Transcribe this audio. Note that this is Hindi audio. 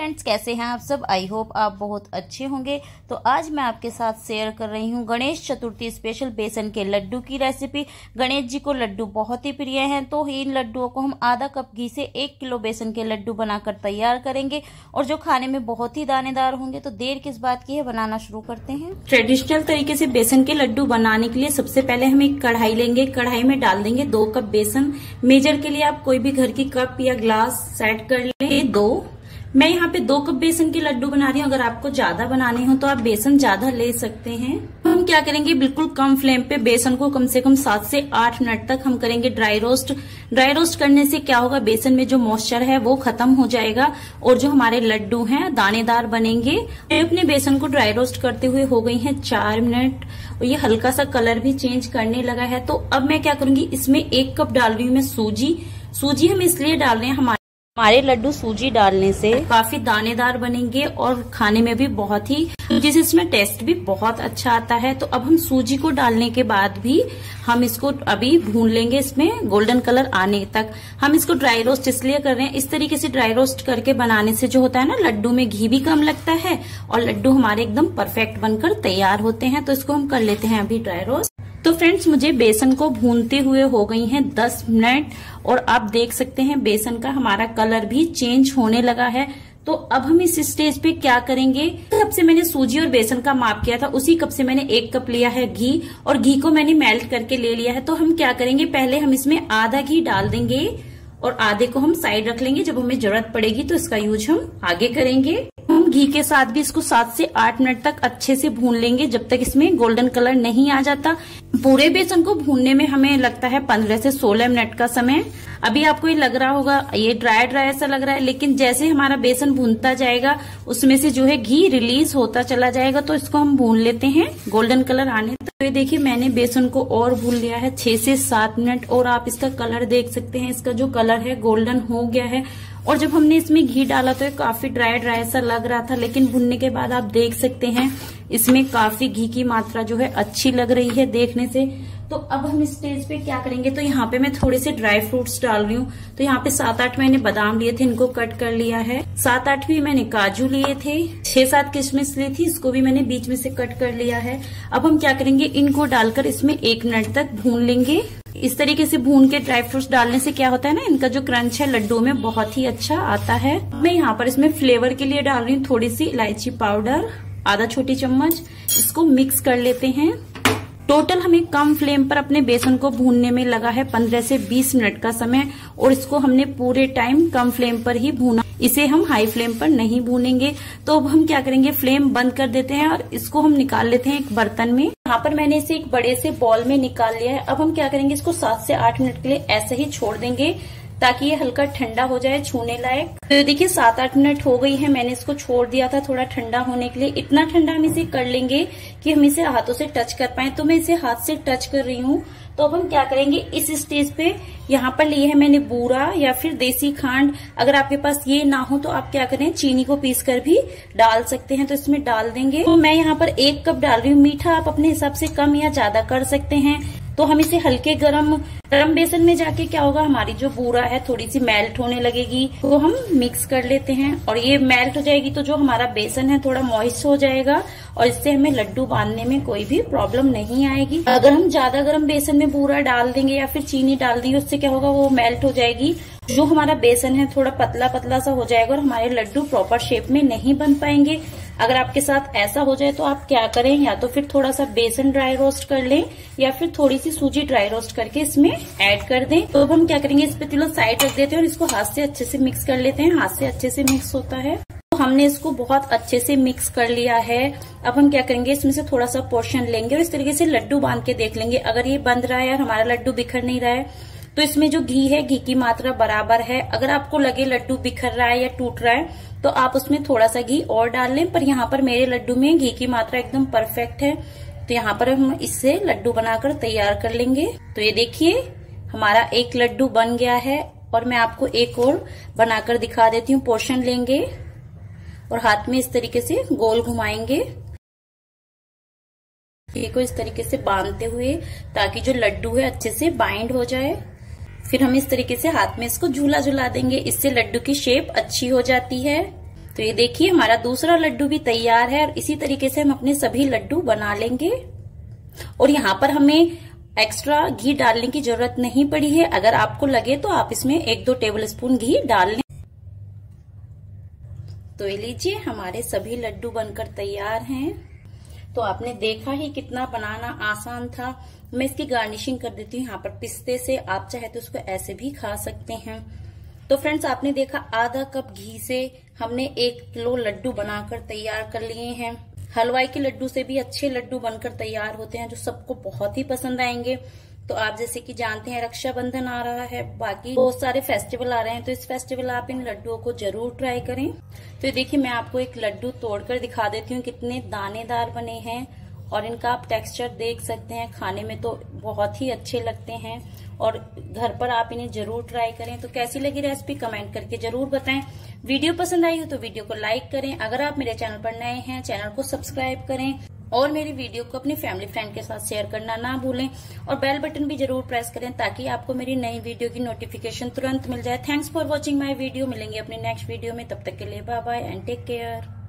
फ्रेंड्स, कैसे हैं आप सब। आई होप आप बहुत अच्छे होंगे। तो आज मैं आपके साथ शेयर कर रही हूं गणेश चतुर्थी स्पेशल बेसन के लड्डू की रेसिपी। गणेश जी को लड्डू बहुत ही प्रिय हैं, तो इन लड्डुओं को हम आधा कप घी से 1 किलो बेसन के लड्डू बनाकर तैयार करेंगे और जो खाने में बहुत ही दानेदार होंगे। तो देर किस बात की है, बनाना शुरू करते हैं। ट्रेडिशनल तरीके से बेसन के लड्डू बनाने के लिए सबसे पहले हम एक कढ़ाई लेंगे। कढ़ाई में डाल देंगे 2 कप बेसन। मेजर के लिए आप कोई भी घर की कप या ग्लास सेट कर लेंगे 2। मैं यहाँ पे 2 कप बेसन के लड्डू बना रही हूँ। अगर आपको ज्यादा बनाने हो तो आप बेसन ज्यादा ले सकते हैं। हम क्या करेंगे, बिल्कुल कम फ्लेम पे बेसन को कम से कम 7 से 8 मिनट तक हम करेंगे ड्राई रोस्ट। ड्राई रोस्ट करने से क्या होगा, बेसन में जो मॉइस्चर है वो खत्म हो जाएगा और जो हमारे लड्डू हैं दानेदार बनेंगे। मैं अपने बेसन को ड्राई रोस्ट करते हुए हो गई है 4 मिनट और ये हल्का सा कलर भी चेंज करने लगा है। तो अब मैं क्या करूंगी, इसमें 1 कप डाल रही हूँ मैं सूजी। सूजी हम इसलिए डाल रहे हैं, हमारे लड्डू सूजी डालने से काफी दानेदार बनेंगे और खाने में भी बहुत ही, जिससे इसमें टेस्ट भी बहुत अच्छा आता है। तो अब हम सूजी को डालने के बाद भी हम इसको अभी भून लेंगे, इसमें गोल्डन कलर आने तक। हम इसको ड्राई रोस्ट इसलिए कर रहे हैं, इस तरीके से ड्राई रोस्ट करके बनाने से जो होता है ना, लड्डू में घी भी कम लगता है और लड्डू हमारे एकदम परफेक्ट बनकर तैयार होते हैं। तो इसको हम कर लेते हैं अभी ड्राई रोस्ट। तो फ्रेंड्स, मुझे बेसन को भूनते हुए हो गई हैं 10 मिनट और आप देख सकते हैं बेसन का हमारा कलर भी चेंज होने लगा है। तो अब हम इस स्टेज पे क्या करेंगे, कप से मैंने सूजी और बेसन का माप किया था, उसी कप से मैंने 1 कप लिया है घी और घी को मैंने मेल्ट करके ले लिया है। तो हम क्या करेंगे, पहले हम इसमें आधा घी डाल देंगे और आधे को हम साइड रख लेंगे। जब हमें जरूरत पड़ेगी तो इसका यूज हम आगे करेंगे। हम घी के साथ भी इसको 7 से 8 मिनट तक अच्छे से भून लेंगे, जब तक इसमें गोल्डन कलर नहीं आ जाता। पूरे बेसन को भूनने में हमें लगता है 15 से 16 मिनट का समय। अभी आपको ये लग रहा होगा ये ड्राई ड्राई ऐसा लग रहा है, लेकिन जैसे हमारा बेसन भूनता जाएगा उसमें से जो है घी रिलीज होता चला जाएगा। तो इसको हम भून लेते हैं गोल्डन कलर आने तक। तो ये देखिए, मैंने बेसन को और भून लिया है 6 से 7 मिनट और आप इसका कलर देख सकते हैं। इसका जो कलर है गोल्डन हो गया है और जब हमने इसमें घी डाला तो ये काफी ड्राई ड्राई सा लग रहा था, लेकिन भुनने के बाद आप देख सकते हैं इसमें काफी घी की मात्रा जो है अच्छी लग रही है देखने से। तो अब हम इस स्टेज पे क्या करेंगे, तो यहाँ पे मैं थोड़े से ड्राई फ्रूट्स डाल रही हूँ। तो यहाँ पे 7-8 मैंने बादाम लिए थे, इनको कट कर लिया है। 7-8 भी मैंने काजू लिए थे। 6-7 किशमिश ली थी, इसको भी मैंने बीच में से कट कर लिया है। अब हम क्या करेंगे, इनको डालकर इसमें 1 मिनट तक भून लेंगे। इस तरीके से भून के ड्राई फ्रूट्स डालने से क्या होता है ना, इनका जो क्रंच है लड्डू में बहुत ही अच्छा आता है। मैं यहाँ पर इसमें फ्लेवर के लिए डाल रही हूँ थोड़ी सी इलायची पाउडर, आधा छोटी चम्मच। इसको मिक्स कर लेते हैं। टोटल हमें कम फ्लेम पर अपने बेसन को भूनने में लगा है 15 से 20 मिनट का समय और इसको हमने पूरे टाइम कम फ्लेम पर ही भूना, इसे हम हाई फ्लेम पर नहीं भूनेंगे। तो अब हम क्या करेंगे, फ्लेम बंद कर देते हैं और इसको हम निकाल लेते हैं एक बर्तन में। यहाँ पर मैंने इसे एक बड़े से बॉल में निकाल लिया है। अब हम क्या करेंगे, इसको 7 से 8 मिनट के लिए ऐसे ही छोड़ देंगे ताकि ये हल्का ठंडा हो जाए छूने लायक। तो देखिए 7-8 मिनट हो गई है, मैंने इसको छोड़ दिया था थोड़ा ठंडा होने के लिए। इतना ठंडा हम इसे कर लेंगे कि हम इसे हाथों से टच कर पाए। तो मैं इसे हाथ से टच कर रही हूँ। तो अब हम क्या करेंगे, इस स्टेज पे यहाँ पर लिए है मैंने बूरा या फिर देसी खांड। अगर आपके पास ये ना हो तो आप क्या करें, चीनी को पीस कर भी डाल सकते हैं। तो इसमें डाल देंगे। तो मैं यहाँ पर 1 कप डाल रही हूँ। मीठा आप अपने हिसाब से कम या ज्यादा कर सकते हैं। तो हम इसे हल्के गरम बेसन में जाके क्या होगा, हमारी जो बूरा है थोड़ी सी मेल्ट होने लगेगी। तो हम मिक्स कर लेते हैं और ये मेल्ट हो जाएगी तो जो हमारा बेसन है थोड़ा मॉइस्ट हो जाएगा और इससे हमें लड्डू बांधने में कोई भी प्रॉब्लम नहीं आएगी। अगर हम ज्यादा गर्म बेसन में बूरा डाल देंगे या फिर चीनी डाल देंगे, उससे क्या होगा, वो मेल्ट हो जाएगी। जो हमारा बेसन है थोड़ा पतला पतला सा हो जाएगा और हमारे लड्डू प्रॉपर शेप में नहीं बन पाएंगे। अगर आपके साथ ऐसा हो जाए तो आप क्या करें, या तो फिर थोड़ा सा बेसन ड्राई रोस्ट कर लें या फिर थोड़ी सी सूजी ड्राई रोस्ट करके इसमें ऐड कर दें। तो अब हम क्या करेंगे, इस पे तिलो साइड रख देते हैं और इसको हाथ से अच्छे से मिक्स कर लेते हैं। हाथ से अच्छे से मिक्स होता है। तो हमने इसको बहुत अच्छे से मिक्स कर लिया है। अब हम क्या करेंगे, इसमें से थोड़ा सा पोर्शन लेंगे और इस तरीके से लड्डू बांध के देख लेंगे। अगर ये बंध रहा है और हमारा लड्डू बिखर नहीं रहा है तो इसमें जो घी है, घी की मात्रा बराबर है। अगर आपको लगे लड्डू बिखर रहा है या टूट रहा है तो आप उसमें थोड़ा सा घी और डाल लें। पर यहाँ पर मेरे लड्डू में घी की मात्रा एकदम परफेक्ट है। तो यहाँ पर हम इससे लड्डू बनाकर तैयार कर लेंगे। तो ये देखिए, हमारा एक लड्डू बन गया है और मैं आपको एक और बनाकर दिखा देती हूँ। पोर्शन लेंगे और हाथ में इस तरीके से गोल घुमाएंगे, एक को इस तरीके से बांधते हुए, ताकि जो लड्डू है अच्छे से बाइंड हो जाए। फिर हम इस तरीके से हाथ में इसको झूला झुला देंगे, इससे लड्डू की शेप अच्छी हो जाती है। तो ये देखिए हमारा दूसरा लड्डू भी तैयार है और इसी तरीके से हम अपने सभी लड्डू बना लेंगे। और यहाँ पर हमें एक्स्ट्रा घी डालने की जरूरत नहीं पड़ी है। अगर आपको लगे तो आप इसमें 1-2 टेबल स्पून घी डाल लें। तो ये लीजिए हमारे सभी लड्डू बनकर तैयार हैं। तो आपने देखा ही कितना बनाना आसान था। मैं इसकी गार्निशिंग कर देती हूँ यहाँ पर पिस्ते से। आप चाहे तो उसको ऐसे भी खा सकते हैं। तो फ्रेंड्स आपने देखा आधा कप घी से हमने 1 किलो लड्डू बनाकर तैयार कर लिए हैं। हलवाई के लड्डू से भी अच्छे लड्डू बनकर तैयार होते हैं जो सबको बहुत ही पसंद आएंगे। तो आप जैसे कि जानते हैं रक्षाबंधन आ रहा है, बाकी बहुत सारे फेस्टिवल आ रहे हैं, तो इस फेस्टिवल आप इन लड्डुओं को जरूर ट्राई करें। तो देखिए मैं आपको एक लड्डू तोड़कर दिखा देती हूँ कितने दानेदार बने हैं और इनका आप टेक्सचर देख सकते हैं। खाने में तो बहुत ही अच्छे लगते हैं और घर पर आप इन्हें जरूर ट्राई करें। तो कैसी लगी रेसिपी कमेंट करके जरूर बताएं। वीडियो पसंद आई हो तो वीडियो को लाइक करें। अगर आप मेरे चैनल पर नए हैं चैनल को सब्सक्राइब करें और मेरी वीडियो को अपनी फैमिली फ्रेंड के साथ शेयर करना ना भूलें और बेल बटन भी जरूर प्रेस करें ताकि आपको मेरी नई वीडियो की नोटिफिकेशन तुरंत मिल जाए। Thanks for watching my video. मिलेंगे अपनी नेक्स्ट वीडियो में, तब तक के लिए bye bye and take care.